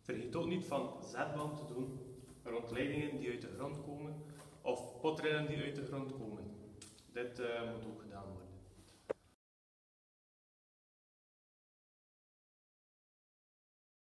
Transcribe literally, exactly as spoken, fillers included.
Vergeet ook niet van zetband te doen rond leidingen die uit de grond komen of potrinnen die uit de grond komen. Dit uh, moet ook gedaan worden.